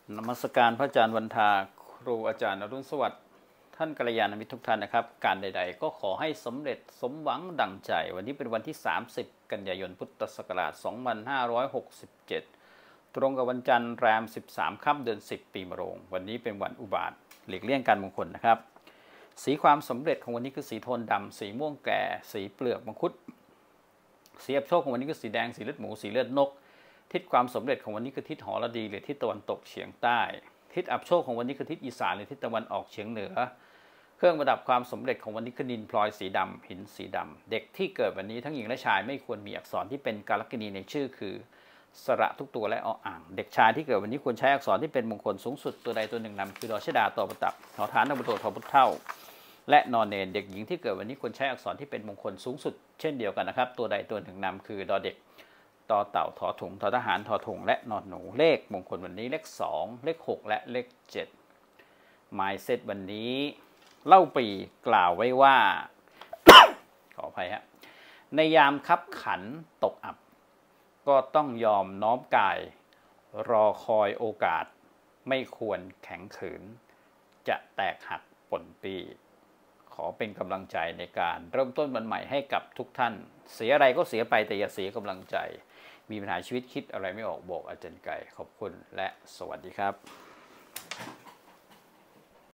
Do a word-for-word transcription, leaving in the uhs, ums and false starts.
นมัสการพระอาจารย์วันทาครูอาจารย์อรุณสวัสดิ์ท่านกัลยาณมิตรทุกท่านนะครับการใดๆก็ขอให้สำเร็จสมหวังดั่งใจวันนี้เป็นวันที่สามสิบกันยายนพุทธศักราชสองพันห้าร้อยหกสิบเจ็ดตรงกับวันจันทร์แรมสิบสามค่ำเดือนสิบปีมะโรงวันนี้เป็นวันอุบาทหลีกเลี่ยงการมงคลนะครับสีความสำเร็จของวันนี้คือสีโทนดำสีม่วงแก่สีเปลือกมังคุดสีอับโชคของวันนี้คือสีแดงสีเลือดหมูสีเลือดนกทิศความสำเร็จของวันนี้คือทิศหรดีหรือทิศตะวันตกเฉียงใต้ทิศอับโชคของวันนี้คือทิศอีสานหรือทิศตะวันออกเฉียงเหนือเครื่องประดับความสำเร็จของวันนี้คือนิลพลอยสีดำหินสีดำเด็กที่เกิดวันนี้ทั้งหญิงและชายไม่ควรมีอักษรที่เป็นกาลกิณีในชื่อคือสระทุกตัวและออ่างเด็กชายที่เกิดวันนี้ควรใช้อักษรที่เป็นมงคลสูงสุดตัวใดตัวหนึ่งนำคือดอชดาต่อประตับหอฐานนบโตทอพุทเท่าและนอนเนนเด็กหญิงที่เกิดวันนี้ควรใช้อักษรที่เป็นมงคลสูงสุดเช่นเดียวกันนะครับตัวใดตัวหนึ่งนำคือดอเด็กต่อเต่าถอถุงทอทหารทอถุงและนอนหนูเลขมงคลวันนี้เลขสองเลขหกและเลขเจ็ดหมายเซตวันนี้เล่าปีกล่าวไว้ว่า ขออภัยฮะในยามคับขันตกอับก็ต้องยอมน้อมกายรอคอยโอกาสไม่ควรแข็งขืนจะแตกหักป่นปีขอเป็นกำลังใจในการเริ่มต้นวันใหม่ให้กับทุกท่านเสียอะไรก็เสียไปแต่อย่าเสียกำลังใจมีปัญหาชีวิตคิดอะไรไม่ออกบอกอาจารย์ไก่ขอบคุณและสวัสดีครับ